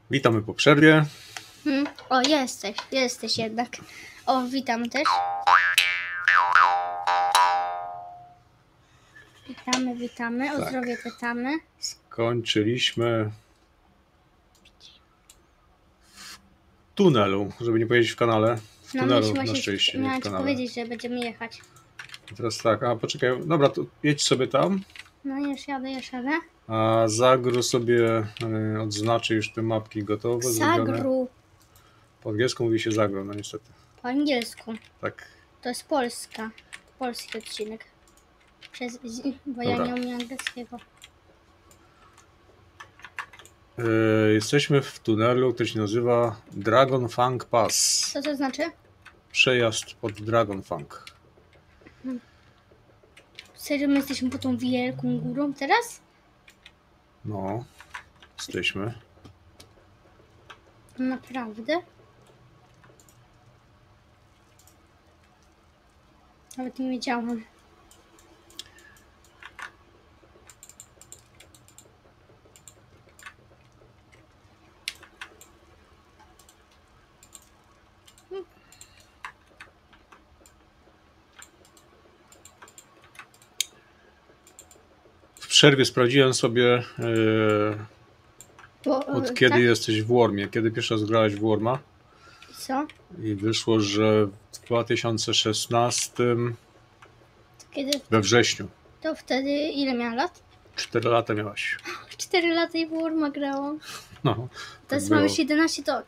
Witamy po przerwie. O, jesteś jednak. O, witam też. Witamy. O zdrowie pytamy. Skończyliśmy w tunelu, żeby nie powiedzieć w kanale. W tunelu na szczęście, nie w miałam ci kanale. powiedzieć, że będziemy jechać. I teraz tak, poczekaj, dobra, to jedź sobie tam. No już jadę. A Zagru sobie odznaczy już te mapki gotowe. Zagru. Po angielsku mówi się Zagru, no niestety. Po angielsku. Tak. To jest Polska. Polski odcinek. Bo ja nie umiem angielskiego. Jesteśmy w tunelu, który się nazywa Dragon Fang Pass. Co to znaczy? Przejazd pod Dragon Fang. Serio, my jesteśmy pod tą wielką górą teraz? No, jesteśmy. Naprawdę? Nawet nie wiedziałam. W przerwie sprawdziłem sobie od kiedy tak? jesteś w Wormie, kiedy pierwszy raz grałeś w Worma. Co? I wyszło, że w 2016 Kiedy? we wrześniu. To wtedy ile miałam lat? 4 lata miałaś. 4 lata i w Worma grałam. No, Teraz tak mam było. już 11 to...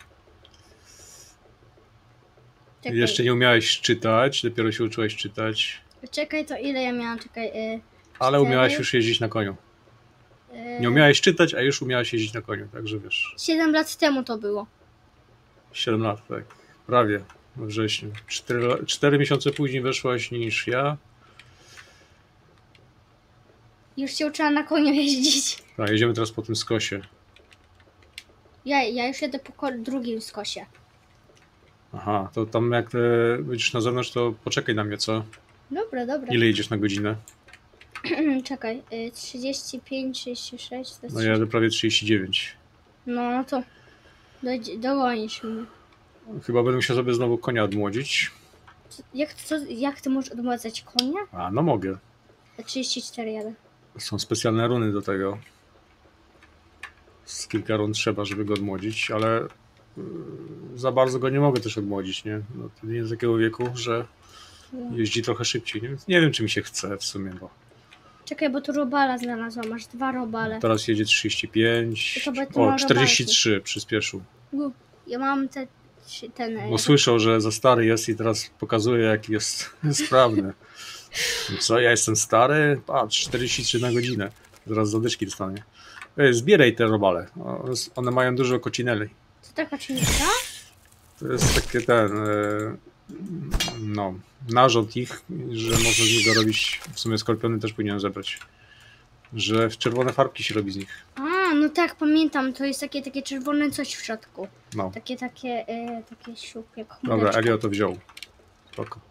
Czekaj. Jeszcze nie umiałeś czytać, dopiero się uczyłeś czytać. Czekaj, to ile ja miałam? Czekaj. Ale 4, umiałaś już jeździć na koniu. Nie umiałaś czytać, a już umiałaś jeździć na koniu, także wiesz. 7 lat temu to było. 7 lat, tak. Prawie we wrześniu. 4 miesiące później weszłaś niż ja. Już się uczyłam na koniu jeździć. Tak, jedziemy teraz po tym skosie. Ja już jedę po drugim skosie. Aha, to tam jak będziesz na zewnątrz, to poczekaj na mnie, co? Dobra. Ile jedziesz na godzinę? Czekaj, 35, 36, to jest... No ja jadę prawie 39. No to dogonisz mnie. Chyba będę musiał sobie znowu konia odmłodzić. Jak ty możesz odmładzać konia? A, no mogę. 34 jadę. Są specjalne runy do tego. Z kilka run trzeba, żeby go odmłodzić, ale za bardzo go nie mogę też odmłodzić, nie? No, to nie jest z takiego wieku, że jeździ trochę szybciej. Nie wiem, czy mi się chce w sumie, bo Czekaj, bo tu robala znalazłam, masz 2 robale. teraz jedzie 35. To O, 43 przyspieszył. Ja mam ten... Bo słyszał, że za stary jest i teraz pokazuje, jaki jest sprawny. Co, ja jestem stary? Patrz, 43 na godzinę. Zaraz zadyszki dostanie. Zbieraj te robale. One mają dużo kocineli. Co taka czynnika? To jest takie narząd ich, że można z niego robić, w sumie skorpiony też powinien zebrać, że w czerwone farbki się robi z nich. A, no tak, pamiętam, to jest takie czerwone coś w środku. No. Takie siup, jak chmureczka. Dobra, Elio to wziął. Spoko.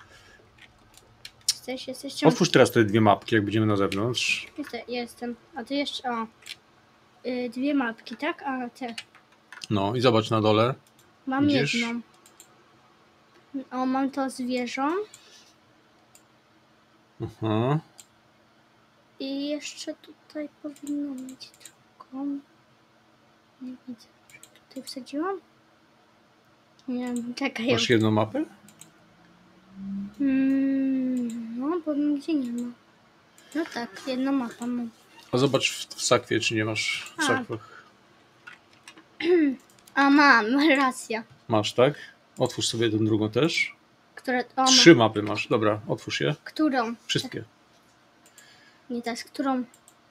Jesteś Otwórz teraz te 2 mapki, jak będziemy na zewnątrz. Jestem. A ty jeszcze, 2 mapki, tak? A te. No i zobacz na dole. Mam Widzisz? jedną. O, mam to zwierzę. Aha. I jeszcze tutaj powinno mieć drugą. Nie widzę, że tutaj wsadziłam. Nie wiem, czekaj. Masz jedną mapę? No, bo nigdzie nie ma. No tak, jedna mapa mam. A zobacz w sakwie, czy nie masz w sakwach. A mam, racja. Masz, tak? Otwórz sobie tę drugą też. Które, 3 mapy masz. Dobra, otwórz je. Którą? Wszystkie. Nie ta, z którą?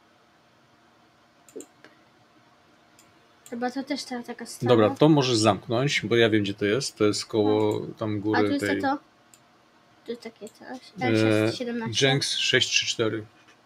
Chyba to też taka stara. Dobra, to możesz zamknąć, bo ja wiem, gdzie to jest. To jest koło tam góry A tu jest tej... to? Tu jest takie coś. 17. Jenks 634.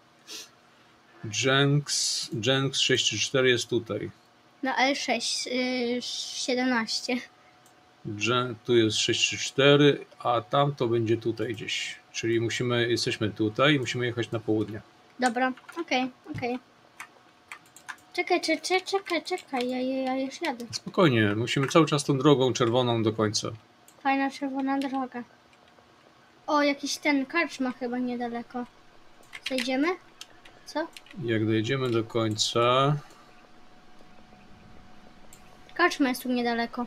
Jenks 634 jest tutaj. No L6, 17. Tu jest 634, a tam to będzie tutaj gdzieś. Czyli jesteśmy tutaj i musimy jechać na południe. Dobra, okej. Czekaj, ja już jadę. Spokojnie, musimy cały czas tą drogą czerwoną do końca. Fajna czerwona droga. O, jakiś ten karczma chyba niedaleko. Zejdziemy? Co? Jak dojedziemy do końca... Karczma jest tu niedaleko.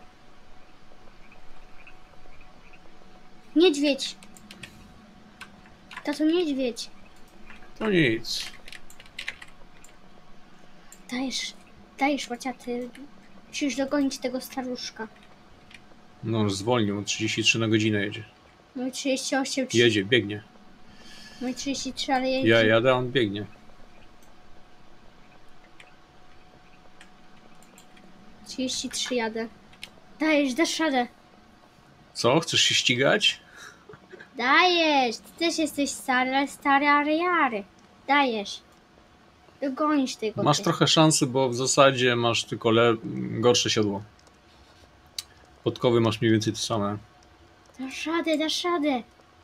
Niedźwiedź! Tato, niedźwiedź! To nic. Dajesz, łaciaty. Musisz dogonić tego staruszka. No już zwolnił, 33 na godzinę jedzie. Mój 38, Jedzie, biegnie. mój 33, ale jedzie. Ja jadę, a on biegnie. 33 jadę. Dasz radę. Co? Chcesz się ścigać? Dajesz! Ty też jesteś stary, ale stary aryjary. Dajesz. Dogonisz tego. Masz trochę szansy, bo w zasadzie masz tylko gorsze siodło. Podkowy masz mniej więcej te same. Dasz radę.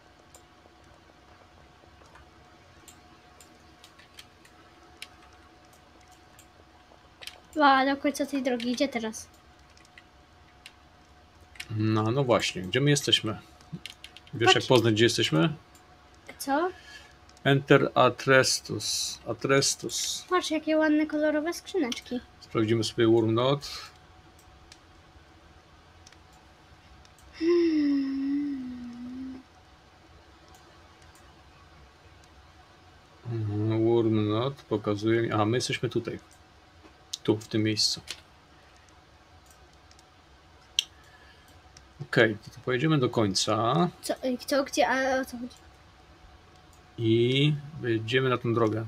A do końca tej drogi. Gdzie teraz? No właśnie, gdzie my jesteśmy? Wiesz Patrz. jak poznać, gdzie jesteśmy? Co? Enter Atrestus. Atrestus. Patrz, jakie ładne, kolorowe skrzyneczki. Sprawdzimy sobie Wormnot. Wormnot pokazuje mi... A, my jesteśmy tutaj. Tu, w tym miejscu. Okej, to pojedziemy do końca Co, gdzie, a o co chodzi? i wyjedziemy na tę drogę.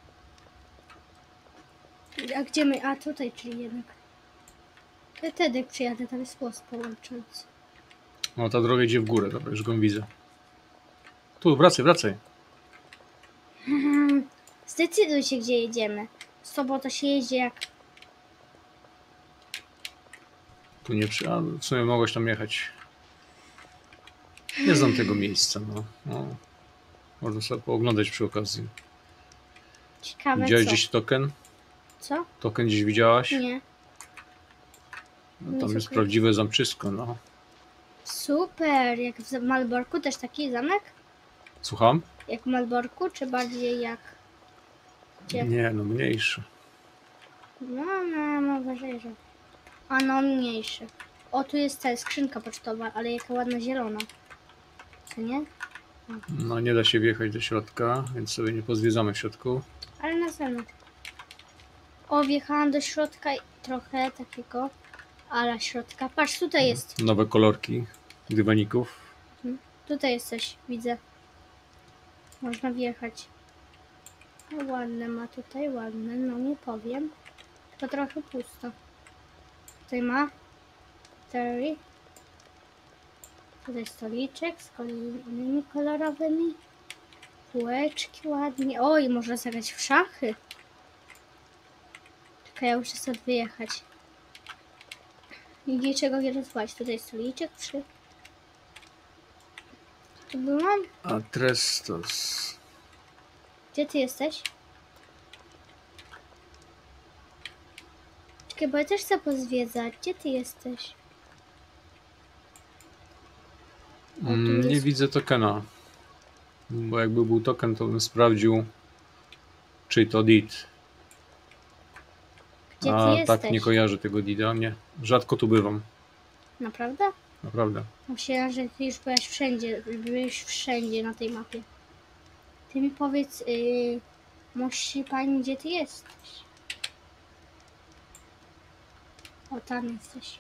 A gdzie my? A tutaj, czyli jednak. Ja wtedy przyjadę, tam jest most połączący. No, ta droga idzie w górę, dobra, już go widzę. Tu, wracaj. Zdecyduj się, gdzie jedziemy. Z tobą to się jeździ jak... Tu nie a w sumie mogłeś tam jechać. Nie znam tego miejsca, no. Można sobie pooglądać przy okazji. Ciekawe Widziałeś co? gdzieś token? Co? Token gdzieś widziałaś? Nie. No, tam Nie, jest super. prawdziwe zamczysko, no. Super, jak w Malborku też taki zamek? Słucham? Jak w Malborku, czy bardziej jak... Gdzie? Nie, no mniejszy. No, uważaj, że... A no, mniejszy. O, tu jest ta skrzynka pocztowa, ale jaka ładna zielona. Co nie? No nie da się wjechać do środka, więc sobie nie pozwiedzamy w środku. Ale na zewnątrz. O, wjechałam do środka i trochę takiego ala środka. Patrz, tutaj jest. Nowe kolorki dywaników. Tutaj jesteś, widzę. Można wjechać. No, ładne ma tutaj, ładne, no nie powiem. To trochę pusto. Tutaj ma. Terry. Tutaj stoliczek z kolejnymi kolorowymi. Półeczki ładnie. Oj, można zagrać w szachy. Czekaj, ja muszę stąd wyjechać. I niczego nie rozwać. Tutaj stoliczek przy... Tu byłam? Atrestus. Gdzie ty jesteś? Czekaj, bo ja też chcę pozwiedzać. Gdzie ty jesteś? O, tu Nie jest. widzę tokena. Bo jakby był token, to bym sprawdził, czy to DID. Gdzie ty A jesteś? tak, nie kojarzę tego DID-a. Nie. Rzadko tu bywam. Naprawdę? Naprawdę. Myślałam, że ty już byłeś wszędzie na tej mapie. Ty mi powiedz, musi pani, gdzie ty jesteś? O, tam jesteś.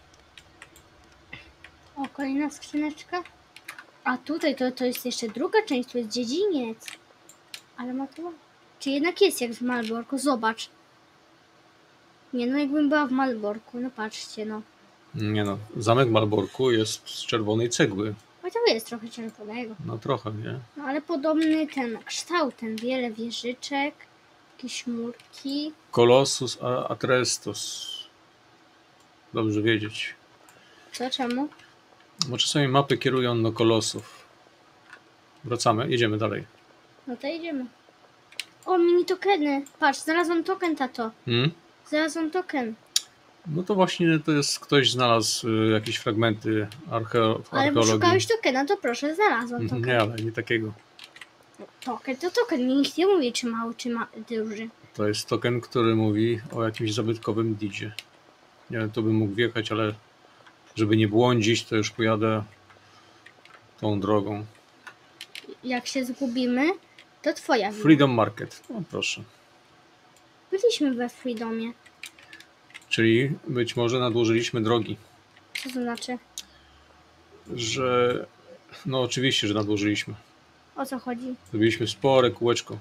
O, kolejna skrzyneczka. A tutaj to jest jeszcze druga część, to jest dziedziniec. Ale ma tu... Czy jednak jest jak w Malborku? Zobacz. Nie no, jakbym była w Malborku, no patrzcie, no. Nie no, zamek Malborku jest z czerwonej cegły. Chociaż jest trochę czerwonego. No trochę, nie? No ale podobny ten kształt, ten wiele wieżyczek, jakieś murki. Colossus Atrestus. Dobrze wiedzieć. Co, czemu? Bo czasami mapy kierują do kolosów. Wracamy, jedziemy dalej. No to idziemy. O, mini tokeny. Patrz, znalazłam token, tato. Znalazłam token. No to właśnie to jest, ktoś znalazł jakieś fragmenty w Ale bo archeologii. szukałeś tokena, to proszę, znalazłam token. Nie, ale nie takiego. Token to token. Nikt nie mówi, czy mały, czy duży. To jest token, który mówi o jakimś zabytkowym didzie. Nie wiem, to bym mógł wjechać, ale żeby nie błądzić, to już pojadę tą drogą. Jak się zgubimy, to twoja wina. Freedom Market. No proszę. Byliśmy we Freedomie. Czyli być może nadłożyliśmy drogi. Co to znaczy? Że... No oczywiście, że nadłożyliśmy. O co chodzi? Zrobiliśmy spore kółeczko.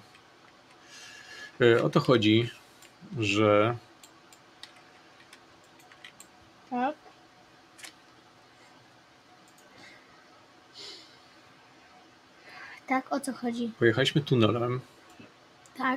O to chodzi, że Tak. Tak, o co chodzi? pojechaliśmy tunelem. Tak.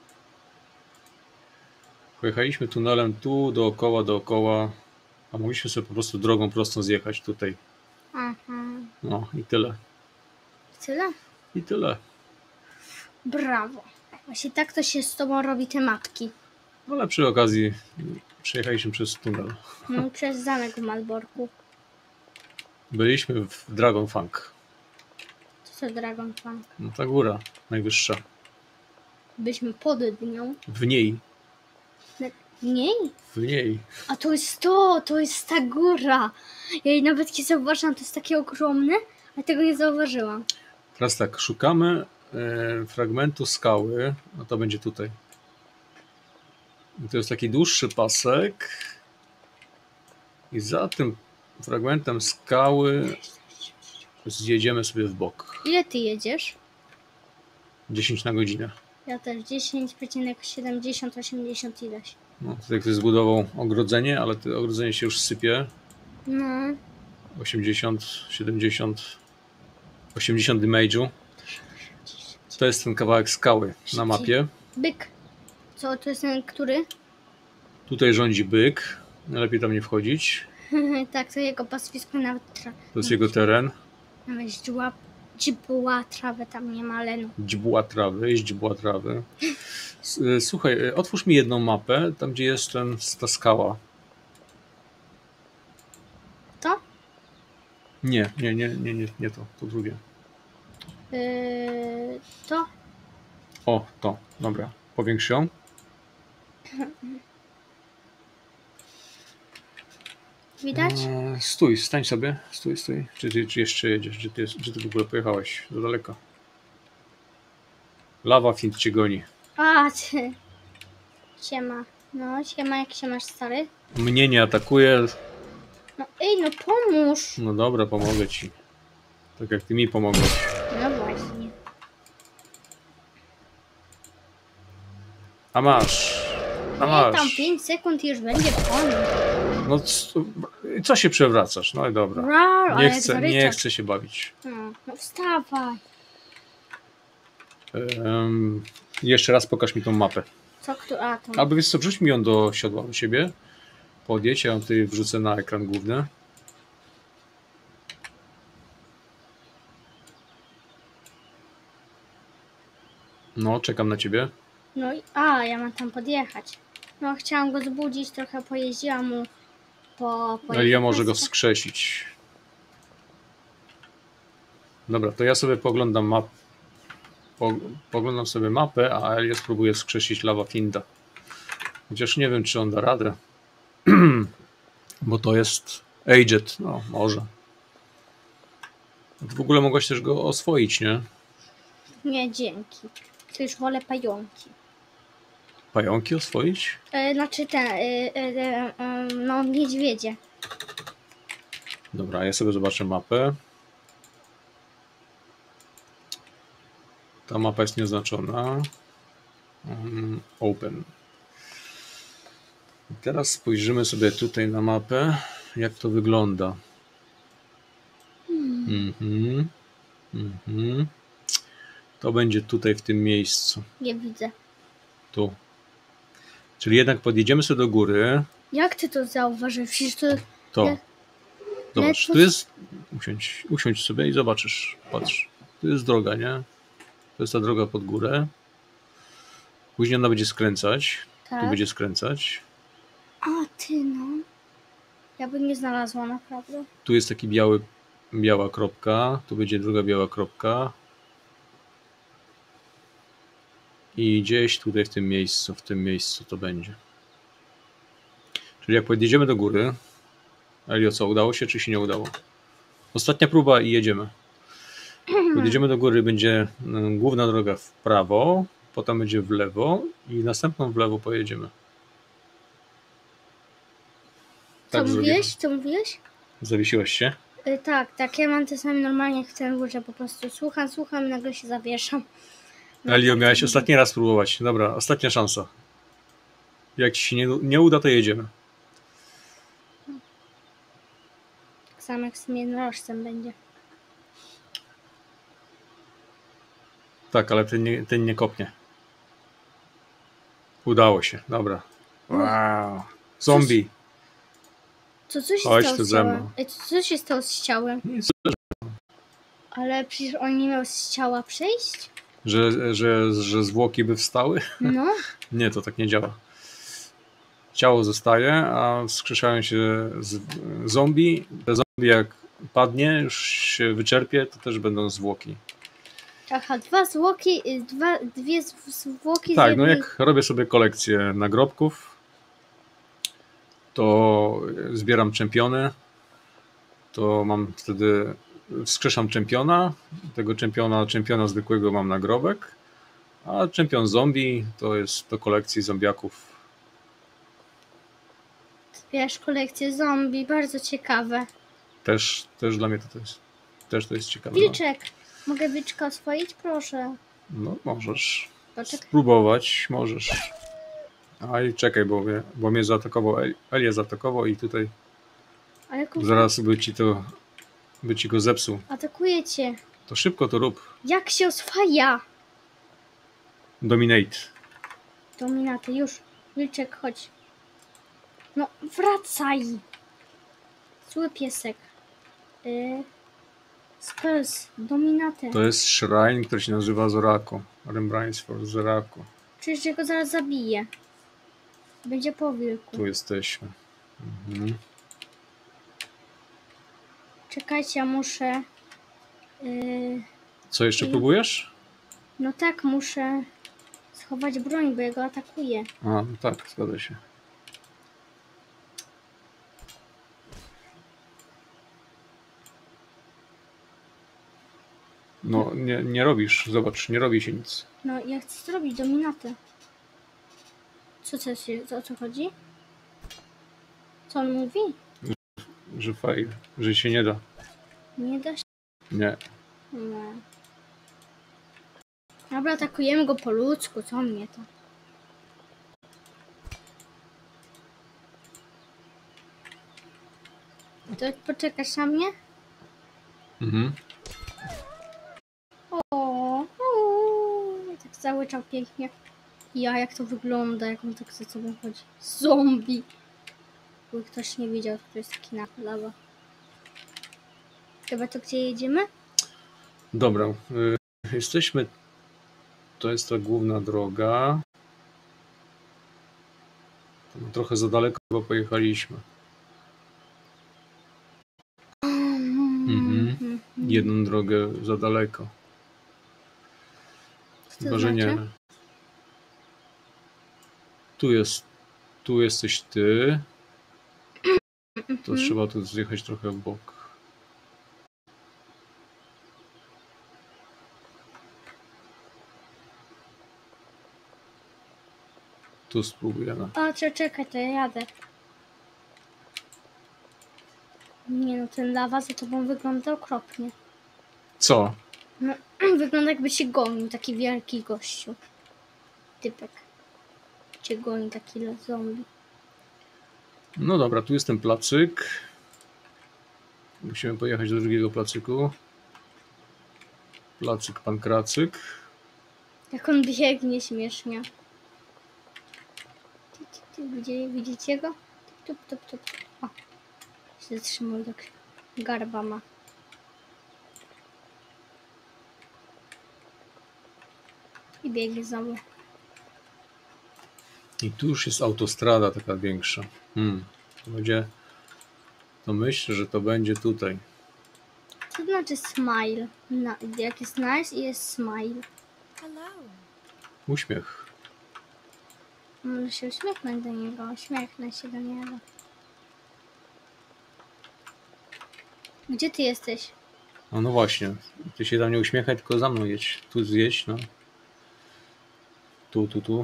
Pojechaliśmy tunelem tu, dookoła, a mogliśmy sobie po prostu drogą prostą zjechać tutaj. Aha. No i tyle. Tyle? I tyle. Brawo. Właśnie tak to się z tobą robi te mapki. Ale przy okazji przejechaliśmy przez tunel. No, przez zamek w Malborku. Byliśmy w Dragon Funk. Co to Dragon Funk? No ta góra najwyższa. Byliśmy pod nią. W niej. W niej? W niej. A to jest ta góra. Ja jej nawet nie zauważyłam, to jest takie ogromne, a tego nie zauważyłam. Teraz tak, szukamy fragmentu skały. No to będzie tutaj. I to jest taki dłuższy pasek. I za tym fragmentem skały zjedziemy sobie w bok. Ile ty jedziesz? 10 na godzinę. Ja też 10,70, 80 ileś. No, tutaj ktoś zbudował ogrodzenie, ale to ogrodzenie się już sypie. No, 80, 70, 80 damage'u. To jest ten kawałek skały na mapie. byk. Co, to jest ten, który? Tutaj rządzi byk. Lepiej tam nie wchodzić. Tak, to jego pastwisko nawet To jest jego teren. nawet dzibuła trawę tam nie ma, ale no. Źdźbła trawy. Słuchaj, otwórz mi jedną mapę, tam gdzie jest ta skała. To? Nie to. To drugie. To? O, to. Dobra. Powiększ ją. Widać? Stój, stań sobie. Stój. Czy jeszcze jedziesz? Gdzie ty w ogóle pojechałeś? Za daleko. Lawa Find cię goni. A, ty. Siema. No, siema, jak się masz, stary? Mnie nie atakuje. No, ej, no pomóż. No dobra, pomogę ci. Tak jak ty mi pomogłeś. No właśnie. A masz. Ej, tam 5 sekund i już będzie po nim. No co się przewracasz? No i dobra. Rar, ale jak Nie zaryczał. chcę się bawić. No wstawaj. Jeszcze raz pokaż mi tą mapę. Co, kto? A, to. Albo wiesz co, wrzuć mi ją do siodła do siebie. Podjedź, ja ją tutaj wrzucę na ekran główny. No, czekam na ciebie. No i, ja mam tam podjechać. No, chciałam go zbudzić, trochę pojeździłam mu po Ale ja może go wskrzesić. Dobra, to ja sobie poglądam poglądam sobie mapę, a Elia spróbuje wskrzesić Lava Finda. Chociaż nie wiem, czy on da radę. Bo to jest aged, no może. W ogóle mogłaś też go oswoić, nie? Nie, dzięki. To już wolę pająki. Pająki oswoić? Znaczy no niedźwiedzie. Dobra, ja sobie zobaczę mapę. Ta mapa jest nieoznaczona. Open. I teraz spojrzymy sobie tutaj na mapę, jak to wygląda. To będzie tutaj w tym miejscu. Nie widzę. Tu. Czyli jednak podjedziemy sobie do góry. Jak ty to zauważyłeś? Przecież To. Jak... Zobacz, tu jest... Usiądź sobie i zobaczysz. Patrz. Tu jest droga, nie? To jest ta droga pod górę. Później ona będzie skręcać. Tak. Tu będzie skręcać. A ty no. Ja bym nie znalazła naprawdę. Tu jest taki biała kropka, tu będzie druga biała kropka. I gdzieś tutaj w tym miejscu to będzie. Czyli jak podjedziemy do góry, Elio, co, udało się, czy się nie udało? Ostatnia próba i jedziemy. Podjedziemy do góry, będzie główna droga w prawo, potem będzie w lewo i następną w lewo pojedziemy. Co Tak mówiłeś? zrobimy. Co mówiłeś? Zawiesiłaś się? Tak, ja mam czasami normalnie jak w ten górze po prostu słucham i nagle się zawieszam. No, Elio, tak, miałeś to ostatni raz próbować. Dobra, ostatnia szansa. Jak ci się nie uda, to jedziemy. tak samo jak z tym jednorożcem będzie. Tak, ale ten nie kopnie. Udało się, dobra. Wow. Zombie. Co się Chodź stało tu z ze ciałem? mną. Co się stało z ciałem? Nic. Ale przecież on nie miał z ciała przejść? Że zwłoki by wstały? No. Nie, to tak nie działa. Ciało zostaje, a wskrzeszają się zombie. Te zombie jak padnie, już się wyczerpie, to też będą zwłoki. Aha, dwie zwłoki Tak, z jednej... no jak robię sobie kolekcję nagrobków, to zbieram czempiony, to mam wtedy, wskrzeszam czempiona, tego czempiona zwykłego mam nagrobek, a czempion zombie to jest do kolekcji zombiaków. Zbierasz kolekcję zombie, bardzo ciekawe. Też dla mnie to jest ciekawe. Wilczek, mogę wilczka oswoić? Proszę. No możesz. Poczekaj. Spróbować możesz. Aj, czekaj, bo mnie zaatakował, Elia zaatakował i tutaj Ale zaraz by ci go zepsuł. atakuje cię. To szybko to rób. Jak się oswaja? Dominate. Dominaty, już. Wilczek, chodź. No, wracaj. Zły piesek. Spells, dominatę. To jest shrine, który się nazywa Zoraku. Rembrandts for Zoraku. Przecież ja go zaraz zabiję. Będzie po wilku. Tu jesteśmy. Mhm. Czekajcie, ja muszę... Co jeszcze próbujesz? No tak, muszę schować broń, bo ja go atakuję. A, no tak, zgadza się. No, nie robisz, zobacz, nie robi się nic. No, ja chcę zrobić dominatę. O co chodzi? Co on mówi? Że fail, że się nie da. Nie da się. Nie. Nie. Dobra, atakujemy go po ludzku, co mnie to? To poczekasz na mnie? Mhm. O, tak załyczał pięknie. Ja, jak to wygląda, jak on tak za sobą chodzi. Zombie! Bo ktoś nie wiedział, to jest taki lawa. Chyba to gdzie jedziemy? Dobra, jesteśmy. To jest ta główna droga. Trochę za daleko chyba pojechaliśmy. Mhm. Jedną drogę za daleko. Chyba, że nie. znaczy? Tu jesteś ty. To trzeba tu zjechać trochę w bok. Tu spróbujemy. O, czekaj, to ja jadę. Nie no, ten lawa za tobą wygląda okropnie. Co? No, wygląda jakby się gonił, taki wielki gościu. Typek. Cię goni taki zombie. No dobra, tu jest ten placyk. Musimy pojechać do drugiego placyku. Placyk, pankracyk. Jak on biegnie śmiesznie. Widzicie go? Tup. O, się zatrzymał, tak garba ma. I biegnie znowu. I tu już jest autostrada taka większa. To będzie... To myślę, że to będzie tutaj. Co to znaczy smile? Jak jest nice i jest smile. Uśmiech. Może się uśmiechnąć do niego. Uśmiechnę się do niego. Gdzie ty jesteś? No właśnie. Ty się tam nie uśmiechaj, tylko za mną jedź. Tu zjeść, no. Tu.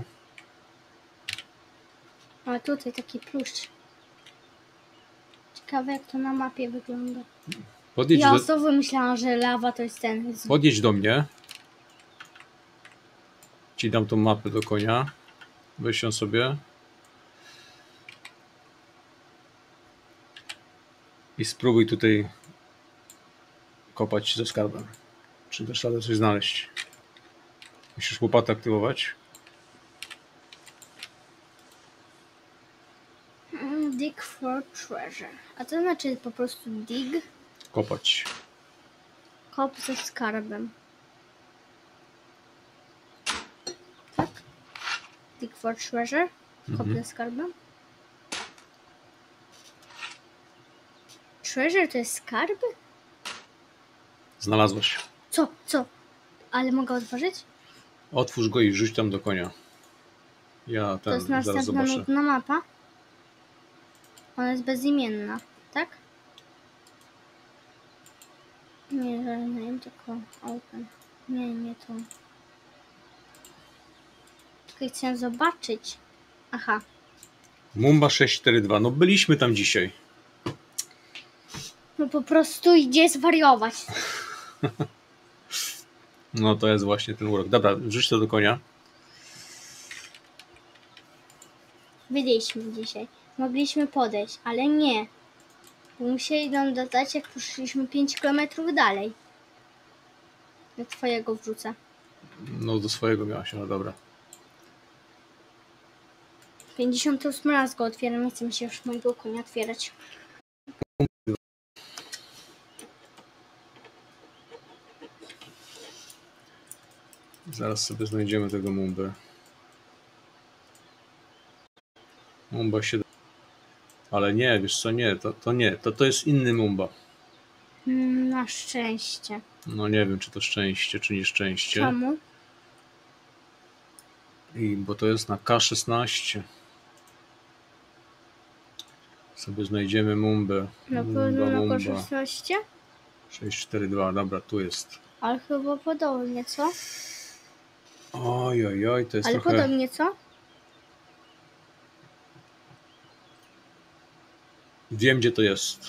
A tutaj taki pluszcz. Ciekawe jak to na mapie wygląda. Podjedź, Ja znowu myślałam, że lawa to jest ten. podjedź do mnie. Ci dam tą mapę do konia. Weź ją sobie. I spróbuj tutaj kopać ze skarbem. Czy dasz radę coś znaleźć? Musisz łopatę aktywować. Dig for treasure. A to znaczy po prostu dig? Kopać. Kop ze skarbem. Tak? Dig for treasure? Kop ze skarbem? Treasure to jest skarby? Znalazłeś. Co? Ale mogę otworzyć? Otwórz go i wrzuć tam do konia. Ja To jest zaraz następna zobaczę. nudna mapa. Ona jest bezimienna, tak? Nie, name, tylko open. Nie to. Tylko chcę zobaczyć. Aha. Mumba 642. No byliśmy tam dzisiaj. No po prostu idzie zwariować. No to jest właśnie ten urok. Dobra, wrzuć to do konia. Byliśmy dzisiaj. Mogliśmy podejść, ale nie. Bo musieli nam dodać, jak poszliśmy 5 km dalej. Do twojego wrzucę. No do swojego miałaś, no dobra. 58 raz go otwieram, nie chcę mi się już mojego konia otwierać. Zaraz sobie znajdziemy tego Mumbę. Mumba 7. Ale nie, wiesz co, nie, to nie. To jest inny Mumba. Na szczęście. No nie wiem, czy to szczęście, czy nieszczęście. Czemu? Bo to jest na K16. Sobie znajdziemy Mumbę. Na pewno na korzystności? 642, dobra, tu jest. Ale chyba podobnie, co? Oj, to jest Ale trochę... podobnie, co? Wiem, gdzie to jest.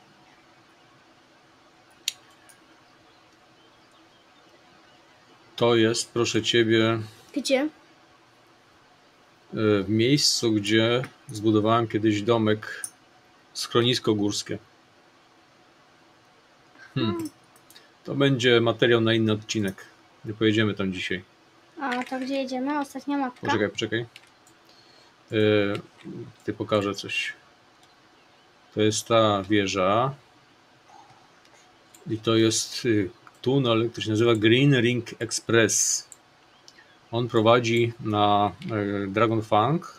To jest, proszę Ciebie, Gdzie? w miejscu, gdzie zbudowałem kiedyś domek, schronisko górskie. To będzie materiał na inny odcinek. Nie pojedziemy tam dzisiaj. A to gdzie jedziemy? Ostatnia mapka. Poczekaj. Ty pokażę coś. To jest ta wieża. I to jest tunel, który się nazywa Green Ring Express. On prowadzi na Dragon Fang.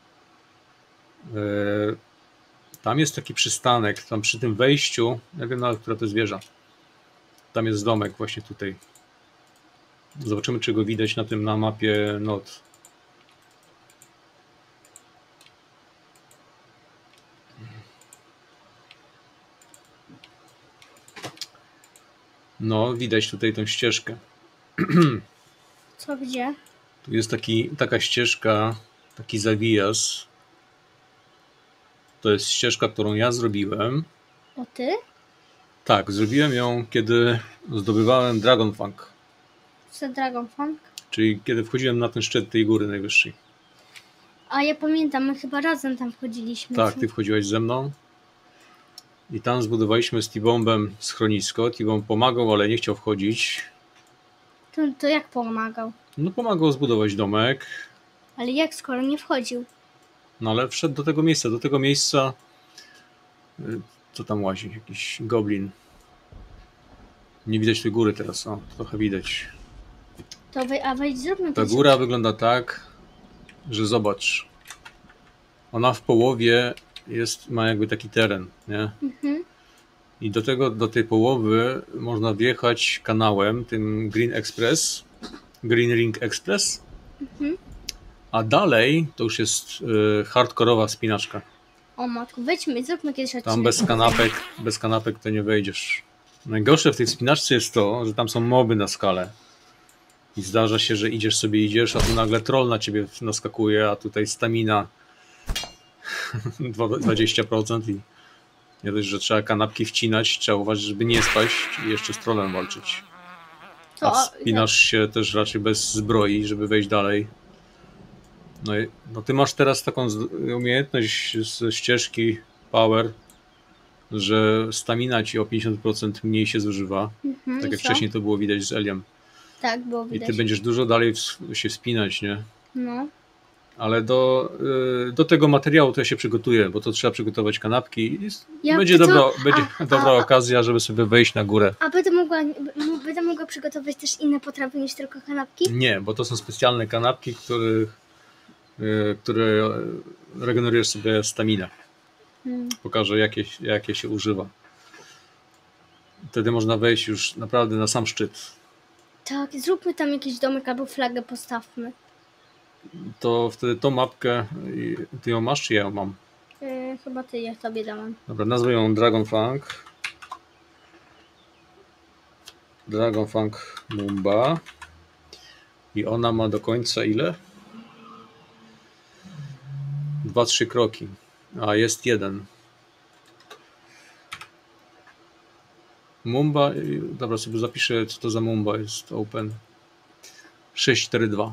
Tam jest taki przystanek, tam przy tym wejściu, nie wiem nawet, która to jest wieża. Tam jest domek właśnie tutaj. Zobaczymy, czy go widać na mapie NOT. No, widać tutaj tą ścieżkę. Co, gdzie? Tu jest taka ścieżka, taki zawijas. To jest ścieżka, którą ja zrobiłem. O ty? Tak, zrobiłem ją, kiedy zdobywałem Dragon Fang. Co, Dragon Fang? Czyli kiedy wchodziłem na ten szczyt tej góry najwyższej. A ja pamiętam, my chyba razem tam wchodziliśmy. Tak, ty wchodziłeś ze mną. I tam zbudowaliśmy z T-Bombem schronisko. T-Bomb pomagał, ale nie chciał wchodzić. To jak pomagał? No pomagał zbudować domek. Ale jak, skoro nie wchodził? No ale wszedł do tego miejsca. Co tam łazi? Jakiś goblin. Nie widać tej góry teraz. O, trochę widać. To wejdź, zróbmy Ta góra wygląda tak, że zobacz. ona w połowie ma jakby taki teren, nie? Mhm. I do tej połowy można wjechać kanałem, tym Green Ring Express, Mhm. a dalej to już jest hardkorowa wspinaczka. O matko, zróbmy kiedyś odcinek. Tam bez kanapek to nie wejdziesz. Najgorsze w tej wspinaczce jest to, że tam są moby na skale. I zdarza się, że idziesz, a tu nagle troll na ciebie naskakuje, a tutaj stamina 20% i nie dość, że trzeba kanapki wcinać, trzeba uważać, żeby nie spaść i jeszcze z trollem walczyć. A wspinasz się też raczej bez zbroi, żeby wejść dalej. No ty masz teraz taką umiejętność ze ścieżki power, że stamina ci o 50% mniej się zużywa. Tak jak wcześniej to było widać z Eliem. Tak, było widać. I ty będziesz dużo dalej się wspinać, nie? No. Ale do tego materiału to ja się przygotuję, bo to trzeba przygotować kanapki i będzie dobra okazja, żeby sobie wejść na górę. A będę mogła przygotować też inne potrawy niż tylko kanapki? Nie, bo to są specjalne kanapki, które regenerujesz sobie staminę. Pokażę, jakie się używa. Wtedy można wejść już naprawdę na sam szczyt. Tak, zróbmy tam jakiś domek albo flagę postawmy. To wtedy tą mapkę, ty ją masz, czy ja ją mam? Chyba ja tobie dałam. Dobra, nazwę ją Dragon Funk Mumba. I ona ma do końca ile? 2-3 kroki. A jest jeden. Mumba, dobra, sobie zapiszę, co to za Mumba jest open. 642.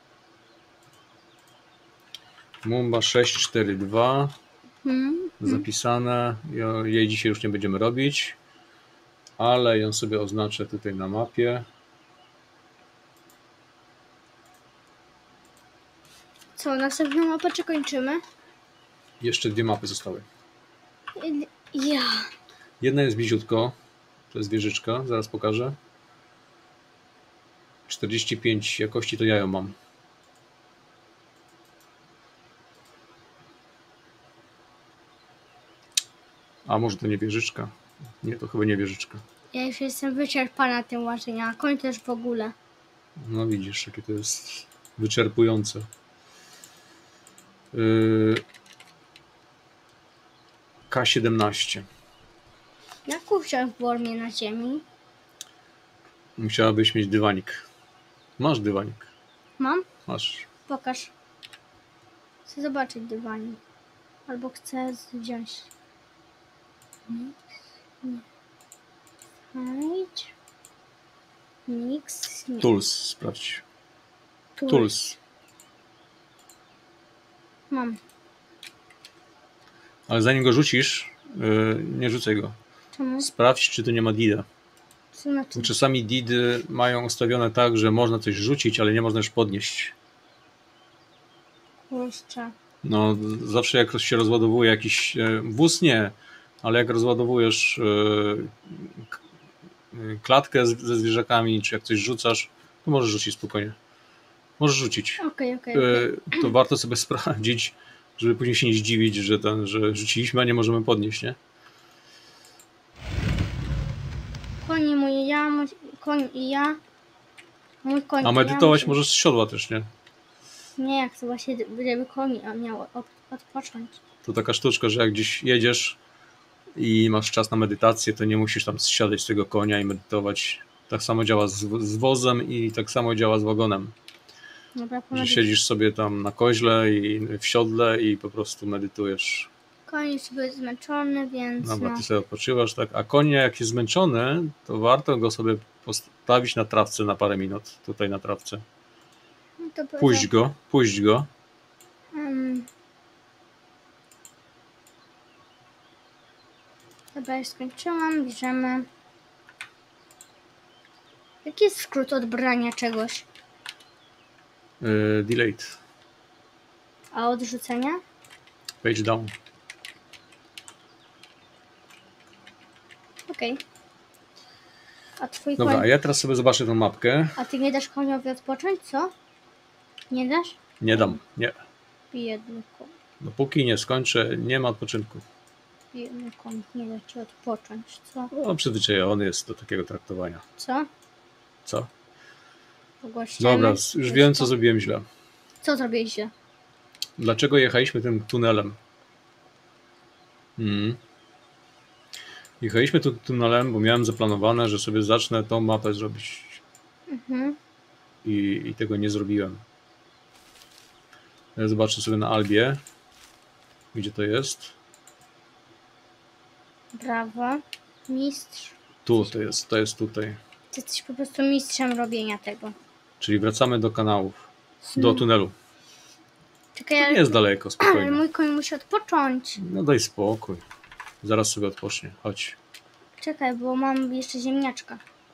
Mumba 642. Zapisane. Jej dzisiaj już nie będziemy robić, ale ją sobie oznaczę tutaj na mapie. Co, następną mapę czy kończymy? Jeszcze 2 mapy zostały. Ja. Jedna jest bliziutko. To jest wieżyczka, zaraz pokażę. 45 jakości to ja ją mam. A może to nie wieżyczka? Nie, to chyba nie wieżyczka. Ja już jestem wyczerpana tym łażeniem, a koń też w ogóle. No widzisz, jakie to jest wyczerpujące. K17. Jak usiąść w Wormie na ziemi? Musiałabyś mieć dywanik. Masz dywanik. Mam? Masz. Pokaż. Chcę zobaczyć dywanik. Albo chcę wziąć. Mix. Tools, sprawdź. Tools. Mam. Ale zanim go rzucisz, nie rzucaj go. Czemu? Sprawdź, czy tu nie ma dida. Co znaczy? Czasami didy mają ustawione tak, że można coś rzucić, ale nie można już podnieść. Kurczę. No, zawsze jak się rozładowuje jakiś wóz, nie, ale jak rozładowujesz klatkę ze zwierzakami, czy jak coś rzucasz, to możesz rzucić spokojnie. Możesz rzucić. Okej. To warto sobie sprawdzić, żeby później się nie zdziwić, że rzuciliśmy, a nie możemy podnieść, nie? Koń i ja. Mój koń. A medytować możesz z siodła też, nie? Nie, jak to właśnie, żeby koń miał odpocząć. To taka sztuczka, że jak gdzieś jedziesz i masz czas na medytację, to nie musisz tam zsiadać z tego konia i medytować. Tak samo działa z wozem i tak samo działa z wagonem. Dobra, że siedzisz sobie tam na koźle i w siodle i po prostu medytujesz. Koń jest sobie zmęczony, więc Dobra, ty sobie odpoczywasz, tak? A koń jak jest zmęczony, to warto go sobie postawić na trawce na parę minut. Tutaj na trawce. No to Puść go. Dobra, już skończyłam, bierzemy. Jaki jest skrót od brania czegoś? Delayed. A odrzucenia? Page down. Okej. A twój Dobra, koń... a ja teraz sobie zobaczę tą mapkę. A ty nie dasz koniowi odpocząć, co? Nie dasz? Nie dam, nie. Biedny koń. Dopóki nie skończę, nie ma odpoczynku. Jak on nie da ci odpocząć, co? No, przyzwyczajony jest do takiego traktowania. Co? Co? Pogłościany? Dobra, już wiem, co zrobiłem źle. Co zrobiłeś źle? Dlaczego jechaliśmy tym tunelem? Jechaliśmy tu tunelem, bo miałem zaplanowane, że sobie zacznę tą mapę zrobić. Mhm. I tego nie zrobiłem. Ja zobaczę sobie na Albie, gdzie to jest. Brawo. Mistrz. Tu to jest tutaj. Ty jesteś po prostu mistrzem robienia tego. Czyli wracamy do kanałów, do tunelu. Czekaj, To nie jest daleko, ale spokojnie. mój koń musi odpocząć. No daj spokój. Zaraz sobie odpocznie. Chodź. Czekaj, bo mam jeszcze ziemniaczka.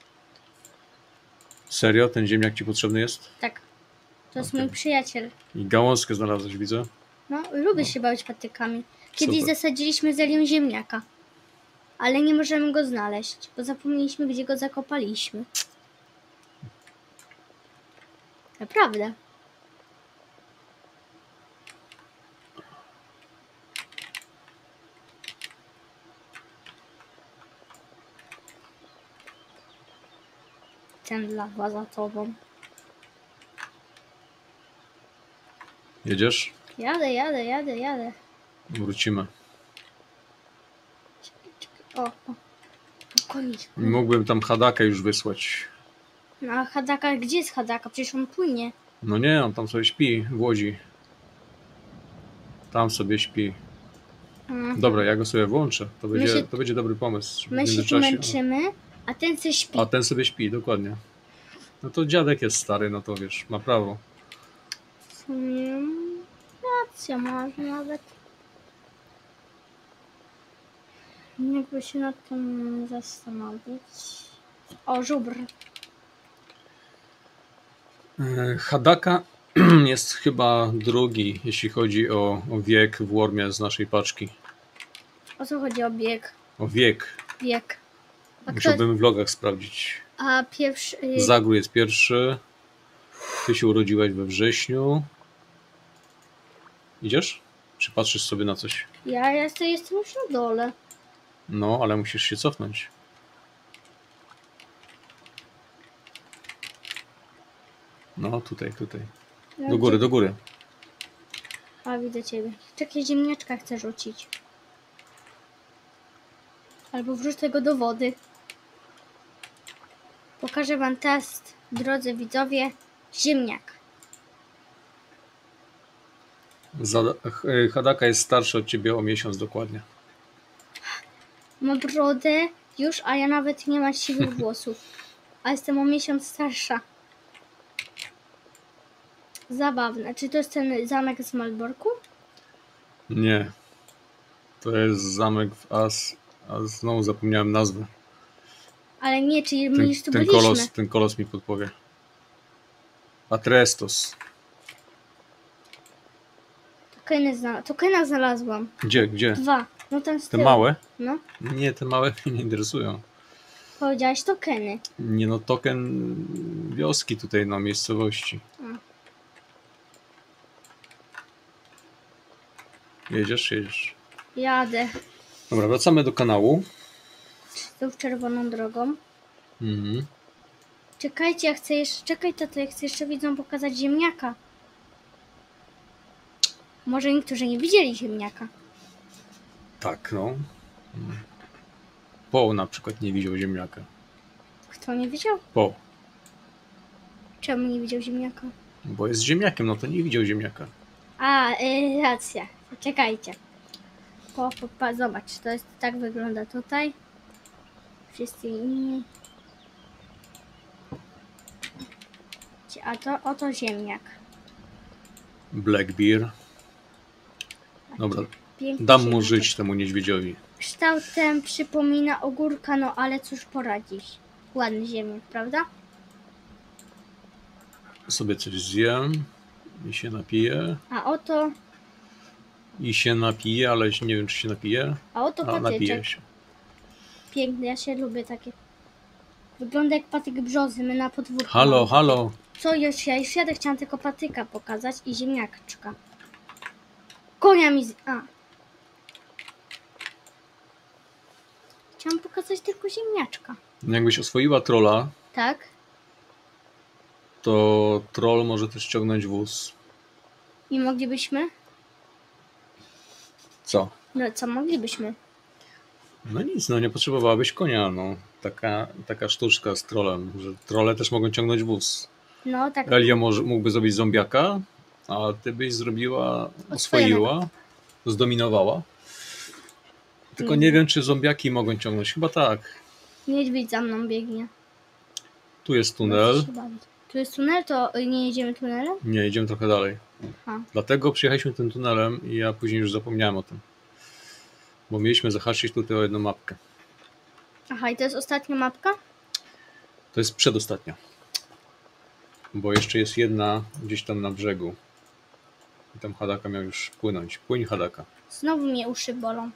Serio? Ten ziemniak ci potrzebny jest? Tak. To jest Okej. mój przyjaciel. I gałązkę znalazłeś, widzę. No, lubię się bawić patykami. Kiedyś Super. zasadziliśmy zelią ziemniaka. Ale nie możemy go znaleźć, bo zapomnieliśmy, gdzie go zakopaliśmy. Naprawdę. Ten lawa za tobą. Jedziesz? Jadę. Wrócimy. O. Koniec. Mógłbym tam Hadakę już wysłać. No a Hadaka, gdzie jest Hadaka? Przecież on płynie. No nie, on tam sobie śpi w Łodzi. Tam sobie śpi. Mhm. Dobra, ja go sobie włączę. To My będzie, się- to będzie dobry pomysł. żeby w My się tu międzyczasie- męczymy, a ten se śpi. A ten sobie śpi, dokładnie. No to dziadek jest stary, no to wiesz, ma prawo. W sumie racja masz nawet. Jakby się nad tym zastanowić. O, żubr. Hadaka jest chyba drugi, jeśli chodzi o wiek w Wormie z naszej paczki. O co chodzi o bieg? O wiek. Bieg. A, Musiałbym w vlogach sprawdzić. a pierwszy... Zagór jest pierwszy. Ty się urodziłeś we wrześniu. Idziesz? Czy patrzysz sobie na coś? Ja jestem już na dole. No, ale musisz się cofnąć. No, tutaj. No, Do góry, gdzie- do góry. A, widzę ciebie. Czekaj, ziemniaczka chcę rzucić. Albo wrzuć tego do wody. Pokażę wam test, drodzy widzowie. Ziemniak. Hadaka jest starsza od ciebie o miesiąc dokładnie. Ma brodę już, a ja nawet nie mam siwych włosów. A jestem o miesiąc starsza. Zabawne. Czy to jest ten zamek z Malborku? Nie. To jest zamek w As. A znowu zapomniałem nazwę. Ale nie, czyli my już tu byliśmy. Ten kolos mi podpowie. Atrestos. Tokena znalazłam. Gdzie? 2. No tam z Te tyłu. małe? No. Nie, te małe mnie nie interesują. Powiedziałaś tokeny. Nie no, token wioski tutaj na miejscowości. Jedziesz. Jadę. Dobra, wracamy do kanału. Tu czerwoną drogą. Mhm. Czekajcie, ja chcę jeszcze... Czekaj, tato, ja chcę jeszcze widzom pokazać ziemniaka. Może niektórzy nie widzieli ziemniaka. Tak, no. Po na przykład nie widział ziemniaka. Kto nie widział? Po. Czemu nie widział ziemniaka? Bo jest ziemniakiem, no to nie widział ziemniaka. A, racja. Czekajcie. Zobacz, to jest tak wygląda tutaj. Wszyscy inni. A to oto ziemniak. Blackbeard. Dobra, Piękny dam mu ziemniak. żyć temu niedźwiedziowi. Kształtem przypomina ogórka, no ale cóż poradzić. Ładny ziemniak, prawda? Sobie coś zjem i się napiję. A oto Ale nie wiem, czy się napije. A oto A, napiję patyczek. się. Piękny, ja się lubię takie. Wygląda jak patyk brzozy, my na podwórku. Halo, mamy. halo. Co już ja jadę, chciałam tylko patyka pokazać i ziemniaczka. Konia mi A. Chciałam pokazać tylko ziemniaczka. Jakbyś oswoiła trolla, Tak? to troll może też ciągnąć wóz. I moglibyśmy? Co? No co moglibyśmy? No nic, no nie potrzebowałabyś konia, no. Taka sztuczka z trollem, że trolle też mogą ciągnąć wóz. No tak. Elia mógłby zrobić zombiaka, a ty byś zrobiła, oswoiła, zdominowała. Tylko nie wiem, czy zombiaki mogą ciągnąć. Chyba tak. Niedźwiedź za mną biegnie. Tu jest tunel. Możesz się bawić. Tu jest tunel, to nie jedziemy tunelem? Nie, jedziemy trochę dalej. Aha. Dlatego przyjechaliśmy tym tunelem i ja później już zapomniałem o tym. Bo mieliśmy zahaczyć tutaj o jedną mapkę. Aha, i to jest ostatnia mapka? To jest przedostatnia. Bo jeszcze jest jedna gdzieś tam na brzegu. I tam Hadaka miał już płynąć. Płyń Hadaka. Znowu mnie uszy bolą.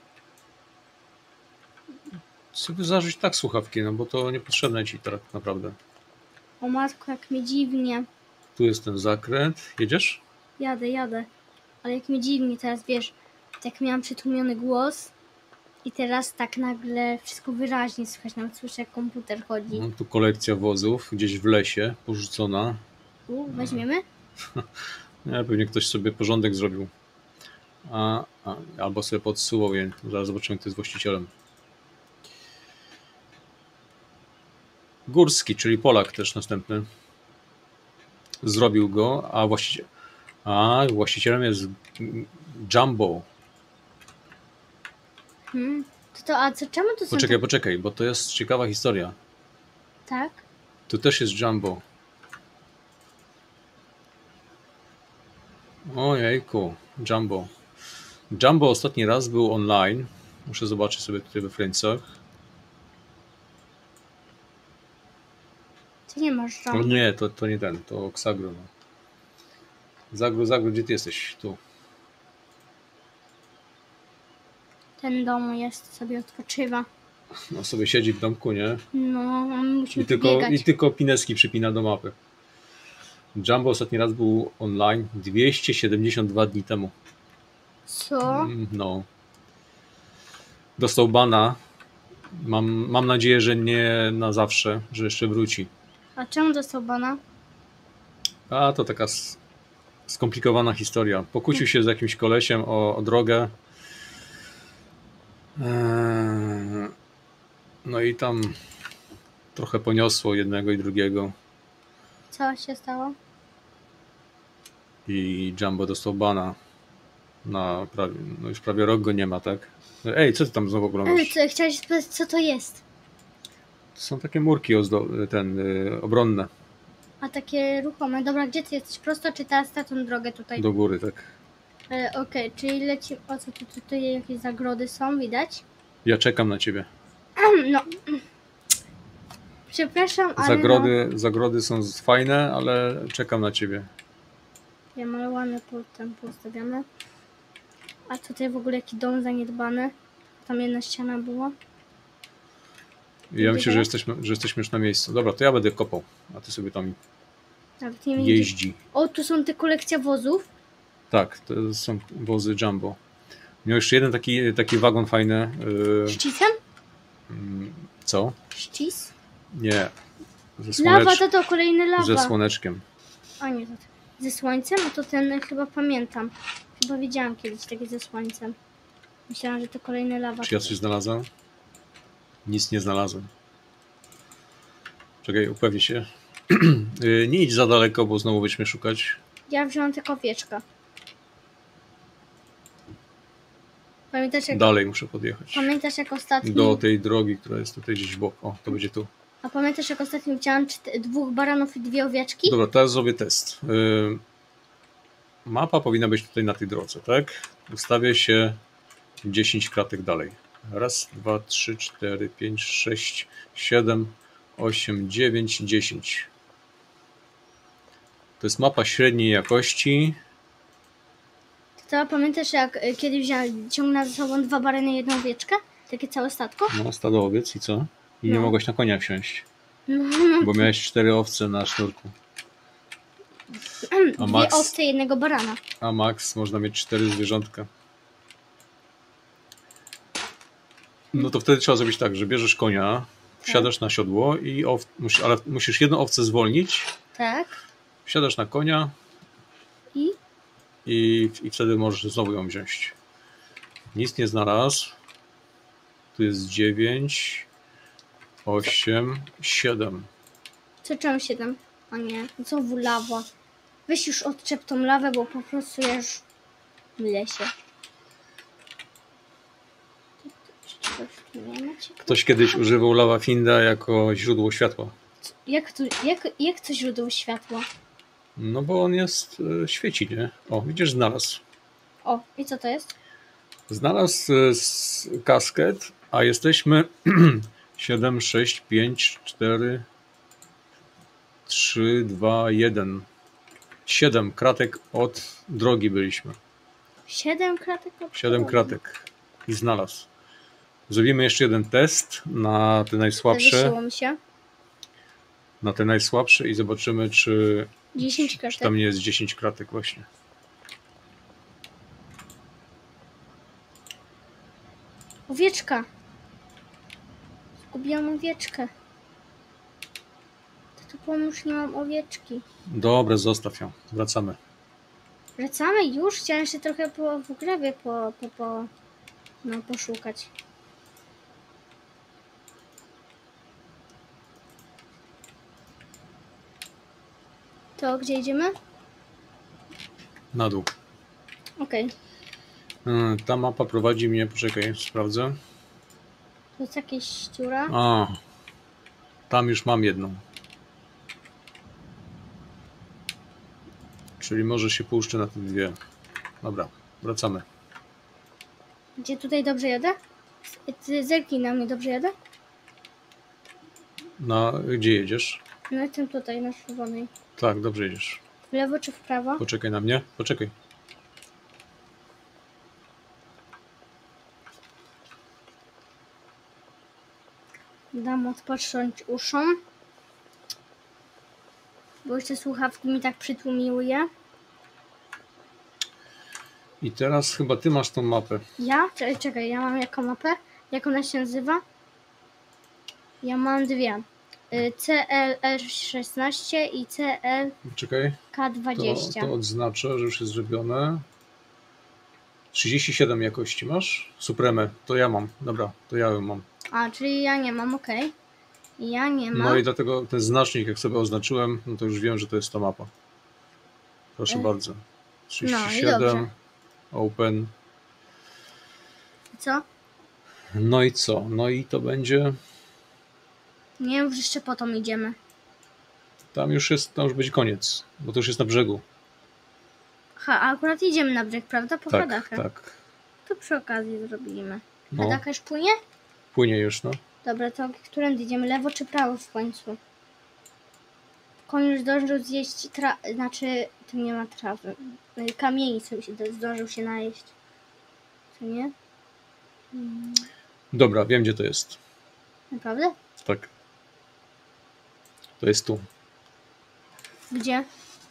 Sobie zażyć tak słuchawki, no bo to niepotrzebne ci tak naprawdę. O matko, jak mnie dziwnie. Tu jest ten zakręt. Jedziesz? Jadę. Ale jak mnie dziwnie teraz, wiesz, tak miałam przytłumiony głos i teraz tak nagle wszystko wyraźnie słychać. Nawet słyszę, jak komputer chodzi. No, tu kolekcja wozów gdzieś w lesie porzucona. Weźmiemy? Nie, pewnie ktoś sobie porządek zrobił. Albo sobie podsuwał je. Zaraz zobaczymy, kto jest właścicielem. Górski, czyli Polak też następny. Zrobił go, właścicielem jest Jumbo. Czemu to są... Poczekaj, bo to jest ciekawa historia. Tak? Tu też jest Jumbo. Ojejku, Jumbo. Jumbo ostatni raz był online. Muszę zobaczyć sobie tutaj we Friendsach. Ty nie masz No żadnych. nie, to nie ten, to Xagro. No. Zagro, gdzie ty jesteś? Tu. Ten dom jest, sobie odpoczywa. No sobie siedzi w domku, nie? No, a my musimy I tylko pineski przypina do mapy. Jumbo ostatni raz był online 272 dni temu. Co? No. Dostał bana. Mam nadzieję, że nie na zawsze, że jeszcze wróci. A czemu dostał bana? A to taka skomplikowana historia. Pokłócił się z jakimś kolesiem o drogę. No i tam trochę poniosło jednego i drugiego. Co się stało? I Jumbo dostał bana. Już prawie rok go nie ma, tak? Ej, co ty tam znowu oglądasz? Chciałeś spytać, co to jest? To są takie murki obronne. A takie ruchome. Dobra, gdzie ty jesteś? Prosto czy teraz na tą drogę tutaj? Do góry, tak. Okej, czyli lecimy. O co tutaj jakieś zagrody są, widać? Ja czekam na ciebie. No. Przepraszam, ale Zagrody są fajne, ale czekam na ciebie. Ja ale ładne tam postawiamy. A tutaj w ogóle jaki dom zaniedbany. Tam jedna ściana była. Ja myślę, że jesteśmy już na miejscu. Dobra, to ja będę kopał, a ty sobie tam Nawet nie wiem, jeździ. O, tu są te kolekcja wozów. Tak, to są wozy Jumbo. Miał jeszcze jeden taki wagon fajny. Ścisem? Co? Ścis? Nie. Lawa, to kolejny lawa. Ze słoneczkiem. A nie, to ze słońcem? A to ten chyba pamiętam. Chyba widziałam kiedyś takie ze słońcem. Myślałam, że to kolejny lawa. Czy ja coś znalazłem? Nic nie znalazłem. Czekaj, upewnij się. Nie idź za daleko, bo znowu będziemy szukać. Ja wziąłem tylko owieczka. Dalej muszę podjechać. Pamiętasz jak ostatnio... Do tej drogi, która jest tutaj gdzieś w bok. O, to będzie tu. A pamiętasz jak ostatnio widziałam 2 baranów i 2 owieczki? Dobra, teraz zrobię test. Mapa powinna być tutaj na tej drodze, tak? Ustawię się 10 kratek dalej. Raz, 2, 3, 4, 5, 6, 7, 8, 9, 10. To jest mapa średniej jakości. To pamiętasz jak kiedyś ciągnęła ze sobą 2 barany i 1 owieczkę? Takie całe statko? No, stado owiec i co? I nie mogłeś na konia wsiąść, No. bo miałeś 4 owce na sznurku. A Dwie Max? owce, jednego barana. A max można mieć 4 zwierzątka. No to wtedy trzeba zrobić tak, że bierzesz konia, wsiadasz na siodło i ale musisz jedną owcę zwolnić, Tak. wsiadasz na konia I? i wtedy możesz znowu ją wziąć. Nic nie znalazł. Tu jest 9, 8, 7. Co czemu 7? O nie, znowu lawa. Weź już odczep tą lawę, bo po prostu ja już mylę się. Ktoś kiedyś używał Lava Finda jako źródło światła. Jak to źródło światła? No bo on jest, świeci, nie? O, widzisz, znalazł. O, i co to jest? Znalazł kasket, a jesteśmy 7, 6, 5, 4, 3, 2, 1. 7 kratek od drogi byliśmy. 7 kratek? 7 kratek. I znalazł. Zrobimy jeszcze jeden test na te najsłabsze. Zawiesiło mi się. Na te najsłabsze i zobaczymy, czy 10 kratek. tam nie jest 10 kratek właśnie. Owieczka. Zgubiłam owieczkę. To tu pomóż, nie mam owieczki. Dobra, zostaw ją. Wracamy. Wracamy już? Chciałem się trochę w grabie poszukać. To gdzie idziemy? Na dół. Okej. Ta mapa prowadzi mnie, poczekaj, sprawdzę. To jest jakieś ściura. A, tam już mam jedną. Czyli może się puszczę na te dwie. Dobra, wracamy. Gdzie tutaj dobrze jadę? Ty zerknij na mnie, dobrze jadę? Gdzie jedziesz? No jestem tutaj, na czerwonej. Tak, dobrze jedziesz. W lewo czy w prawo? Poczekaj na mnie, poczekaj. Dam odpocząć uszom. Bo jeszcze słuchawki mi tak przytłumiły. I teraz chyba ty masz tą mapę. Ja? Czekaj, ja mam jaką mapę? Jak ona się nazywa? Ja mam dwie. CLR16 i Czekaj, CLK20. to odznaczę, że już jest zrobione. 37 jakości masz? Supremę, to ja mam. Dobra, to ja ją mam. A, czyli ja nie mam, okej. Ja nie mam. No i dlatego ten znacznik, jak sobie oznaczyłem, no to już wiem, że to jest ta mapa. Proszę bardzo. 37, dobrze. open. Co? No i co? No i to będzie... Nie, już jeszcze po to idziemy. Tam już będzie koniec, bo to już jest na brzegu. Ha, a akurat idziemy na brzeg, prawda? Po Tak, Hadakę. tak. To przy okazji zrobimy. No. Hadaka już płynie? Płynie już, no. Dobra, to którędy idziemy? Lewo czy prawo w końcu? Koń już zdążył zjeść znaczy, tu nie ma trawy. Kamieni sobie zdążył się najeść. Co nie? Dobra, wiem, gdzie to jest. Naprawdę? Tak. To jest tu. Gdzie?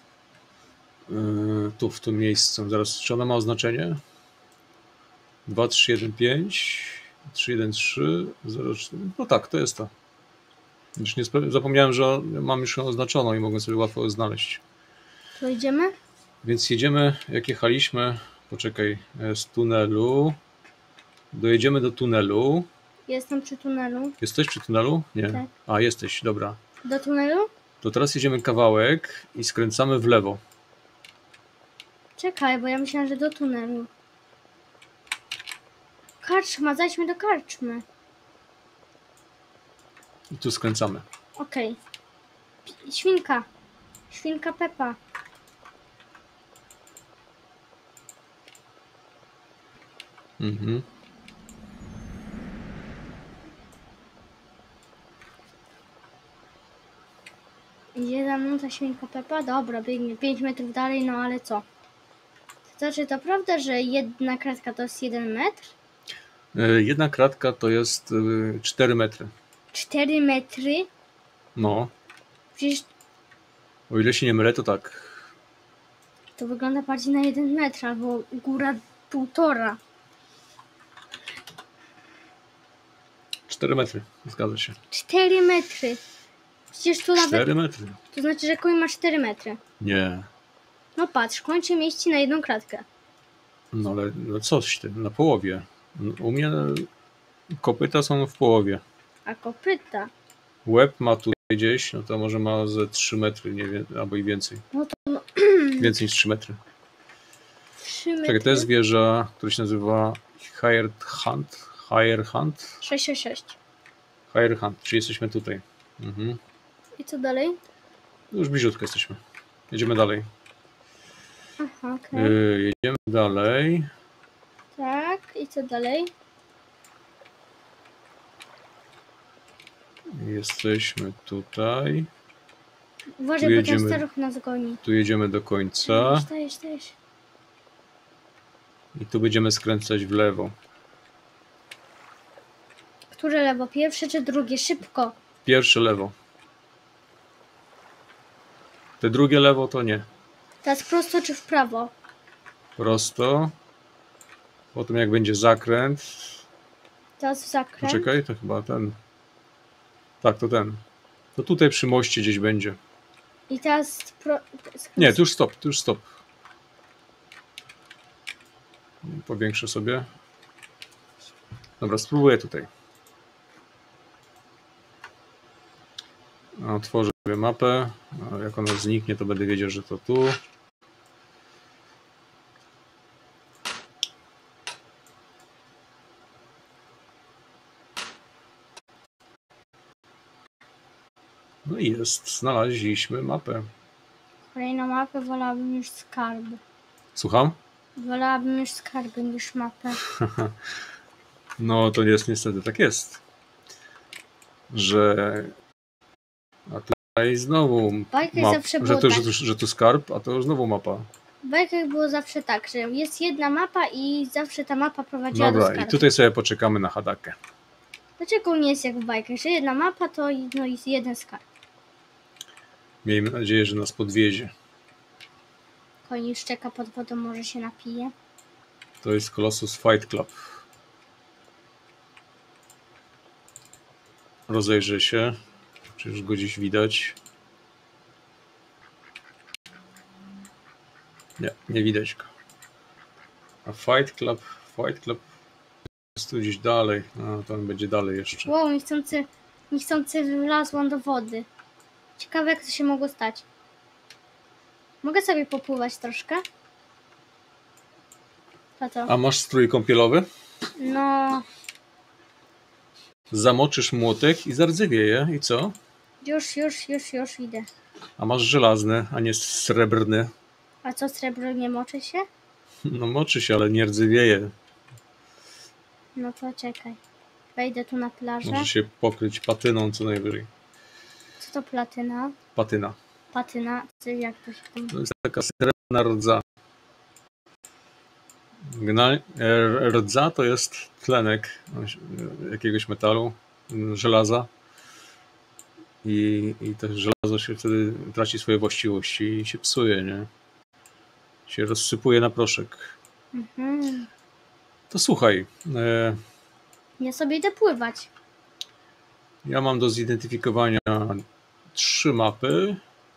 Tu, w tym miejscu. Zaraz, czy ona ma oznaczenie? 2, 3, 1, 5, 3, 1, 3, 0, 4. No tak, to jest to. Już nie zapomniałem, że mam już ją oznaczoną i mogę sobie łatwo znaleźć. Tu idziemy? Więc jedziemy, jak jechaliśmy, poczekaj, z tunelu. Dojedziemy do tunelu. Jestem przy tunelu. Jesteś przy tunelu? Nie. Tak. A, jesteś, dobra. Do tunelu? To teraz jedziemy kawałek i skręcamy w lewo. Czekaj, bo ja myślałam, że do tunelu. Karczma, zajdźmy do karczmy. I tu skręcamy. Okej. Świnka. Świnka Pepa. Mhm. Idzie za mną ta świnka Pepa? Dobra, biegnie 5 metrów dalej, no ale co? To znaczy, to prawda, że jedna kratka to jest 1 metr? Jedna kratka to jest 4 metry. 4 metry? No, Przecież o ile się nie mylę, to tak. To wygląda bardziej na 1 metr, albo góra 1,5. 4 metry, zgadza się. 4 metry. Przecież tu nawet... 4 metry. To znaczy, że koń ma 4 metry. Nie. No patrz, koń się mieści na 1 klatkę. No ale no coś ty, na połowie. U mnie kopyta są w połowie. A kopyta? Łeb ma tu gdzieś, no to może ma ze 3 metry, nie wiem, albo i więcej. No to no, Więcej niż 3 metry. 3 metry. Czekaj, to jest wieża, która się nazywa Higher Hunt. 666. Higher Hunt, czyli jesteśmy tutaj. Mhm. I co dalej? Już bliziutko jesteśmy. Jedziemy dalej. Aha, okej. Jedziemy dalej. Tak, i co dalej? Jesteśmy tutaj. Uważaj, Tu bo ten jedziemy. staruch nas goni. Tu jedziemy do końca Dajesz. i tu będziemy skręcać w lewo. Które lewo? Pierwsze czy drugie? Szybko. Pierwsze lewo. Te drugie lewo to nie. Teraz prosto czy w prawo? Prosto. Potem jak będzie zakręt. Teraz w zakręt. Poczekaj, to chyba ten. Tak, to ten. To tutaj przy moście gdzieś będzie. I teraz... Nie, tu już stop. Powiększę sobie. Dobra, spróbuję tutaj. Otworzę sobie mapę. Jak ona zniknie, to będę wiedział, że to tu. No i jest. Znaleźliśmy mapę. Kolejną mapę wolałabym już skarby. Słucham? Wolałabym już skarby niż mapę. No to jest niestety tak jest. Że... A tutaj znowu Bajkach map, zawsze było tak. że tu skarb, a to znowu mapa. W bajkach było zawsze tak, że jest jedna mapa i zawsze ta mapa prowadziła do Dobra, skarbu. i tutaj sobie poczekamy na Hadakę. Dlaczego nie jest jak w bajkach, że jedna mapa to no, jest jeden skarb? Miejmy nadzieję, że nas podwiezie. Koń już czeka pod wodą, może się napije. To jest Colossus Fight Club. Rozejrzę się. Czy już go gdzieś widać? Nie widać go. A Fight Club jest tu gdzieś dalej. A, to on będzie dalej jeszcze. Wow, niechcący wlazłam do wody. Ciekawe, jak to się mogło stać. Mogę sobie popływać troszkę? To. A masz strój kąpielowy? No, Zamoczysz młotek i zardzewieje. I co? już idę. A masz żelazny, a nie srebrny. A co, srebro nie moczy się? No moczy się, ale nie rdzewieje. No to czekaj. Wejdę tu na plażę. Może się pokryć patyną co najwyżej. Co to platyna? Patyna. Patyna, jak to się tam... To jest taka srebrna rdza. Rdza to jest tlenek jakiegoś metalu, żelaza. I to żelazo się wtedy traci swoje właściwości i się psuje, nie? Się rozsypuje na proszek. Mhm. To słuchaj, Ja sobie idę pływać. ja mam do zidentyfikowania 3 mapy.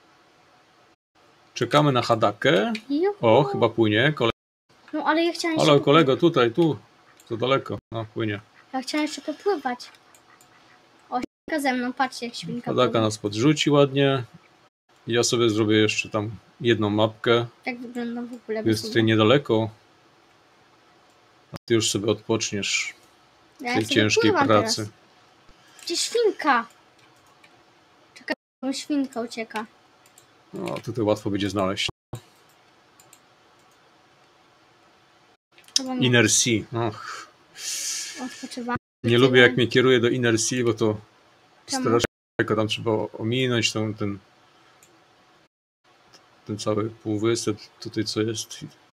Czekamy na Hadakę. Juhu. O, chyba płynie. No ale ja chciałam Halo, jeszcze... kolego, tutaj, tu. To daleko. No, płynie. Ja chciałam jeszcze popływać. O, świnka ze mną, patrzcie jak świnka Hadaka pływa. nas podrzuci ładnie. Ja sobie zrobię jeszcze tam jedną mapkę. Tak wygląda w ogóle. Jest tutaj niedaleko. A ty już sobie odpoczniesz w Ja tej sobie ciężkiej pływam pracy. teraz. Gdzie świnka? Czekaj, bo świnka ucieka. No, tutaj łatwo będzie znaleźć. Chyba nie. Inner Sea. Och, Odpoczywam. nie lubię jak mnie kieruje do Inner Sea, bo to Czemu? strasznie daleko. Tam trzeba ominąć ten cały półwysep. Tutaj co jest.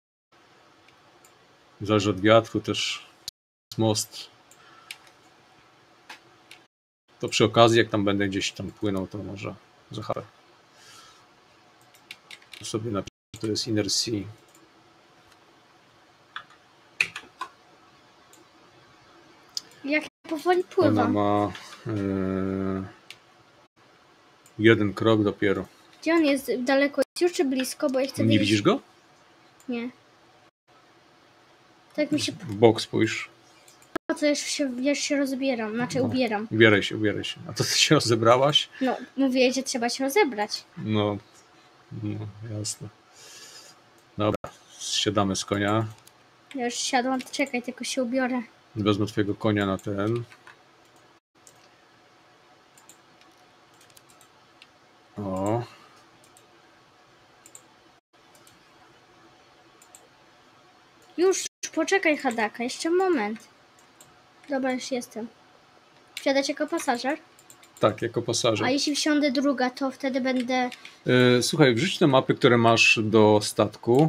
Zależy od wiatru też. Most. To przy okazji, jak tam będę gdzieś tam płynął, to może zaharę. Sobie napiszę to jest Inner Sea. Jak powoli Ona pływam. ma jeden krok dopiero. Gdzie on jest? Daleko jest już czy blisko? Bo ja chcę Nie wiedzieć. widzisz go? Nie. Tak mi się... W bok spójrz. Po co już się rozbieram? Znaczy No. ubieram. Ubieraj się, ubieraj się. A to ty się rozebrałaś? No, mówię, że trzeba się rozebrać. No, jasne. Dobra, zsiadamy z konia. Ja już siadłam, czekaj, tylko się ubiorę. Wezmę twojego konia na ten. O. Już, poczekaj, Hadaka, jeszcze moment. Dobra, już jestem. Wsiadać jako pasażer? Tak, jako pasażer. A jeśli wsiądę druga, to wtedy będę... Słuchaj, wrzuć te mapy, które masz do statku.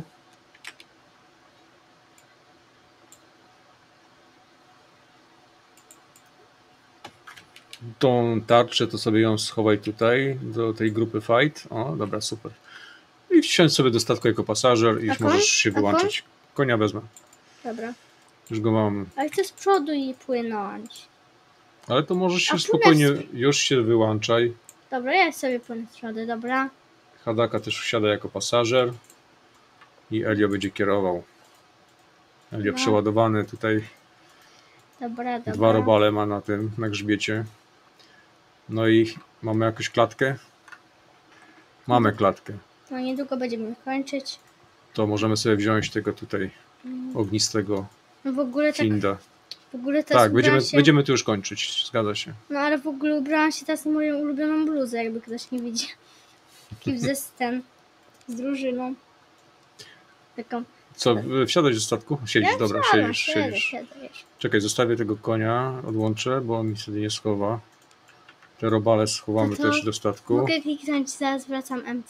Tą tarczę to sobie ją schowaj tutaj, do tej grupy fight. O, dobra, super. I wsiądź sobie do statku jako pasażer i już koń? możesz się A wyłączyć. Konia wezmę. Dobra. Już go mam. Ale chcę z przodu i płynąć. Ale to możesz się A spokojnie, płynę już się wyłączaj. Dobra, ja sobie płynę z przodu, dobra. Hadaka też wsiada jako pasażer. I Elio będzie kierował. Elio No. przeładowany tutaj. Dobra, dobra. 2 robale ma na tym, na grzbiecie. No i mamy jakąś klatkę? Mamy klatkę. No niedługo będziemy kończyć. To możemy sobie wziąć tego tutaj ognistego No w ogóle tak... Kinda. W ogóle teraz Tak, ubrałam się... będziemy tu już kończyć, zgadza się. No ale w ogóle ubrałam się teraz na moją ulubioną bluzę, jakby ktoś nie widzi. Taki z drużyną. Taką... Co, wsiadać do statku? Siedzisz, Ja dobra, wsiadam, siedzisz. siedzę. Czekaj, zostawię tego konia, odłączę, bo on mi sobie nie schowa. Te robale schowamy To też do statku. Mogę kliknąć, zaraz wracam MC?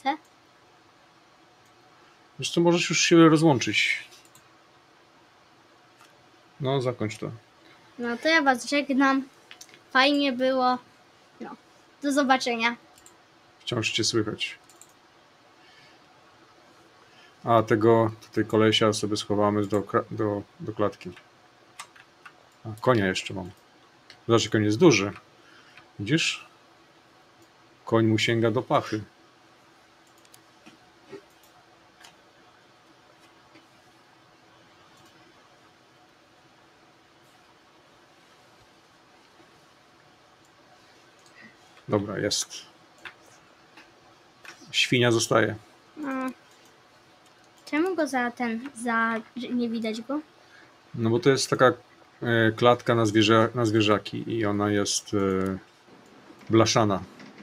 Wiesz co, możesz już się rozłączyć. No, zakończ to. No to ja was żegnam. Fajnie było. No, do zobaczenia. Wciąż cię słychać. A tego tutaj kolesia sobie schowamy do klatki. A konia jeszcze mam. Zobacz, koń jest duży. Widzisz? Koń mu sięga do pachy. Dobra, jest. Świnia zostaje. No. Czemu go nie widać go? No bo to jest taka klatka na zwierzaki i ona jest blaszana.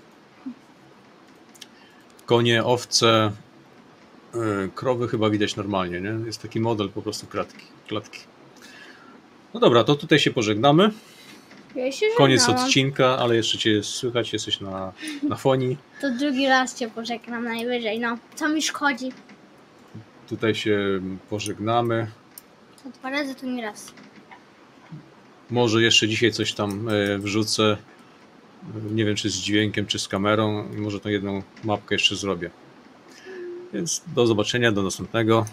Konie, owce, krowy chyba widać normalnie, nie? Jest taki model po prostu klatki. No dobra, to tutaj się pożegnamy. Ja się Koniec żegnałam. odcinka, ale jeszcze cię słychać, jesteś na fonii. To drugi raz cię pożegnam najwyżej, no. Co mi szkodzi? Tutaj się pożegnamy. To 2 razy, to nie raz. Może jeszcze dzisiaj coś tam wrzucę. Nie wiem, czy z dźwiękiem, czy z kamerą. Może tą jedną mapkę jeszcze zrobię. Więc do zobaczenia, do następnego.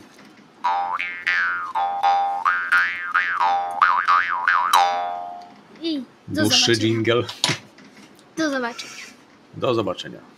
I do Dłuższy zobaczenia. dżingiel. Do zobaczenia. Do zobaczenia.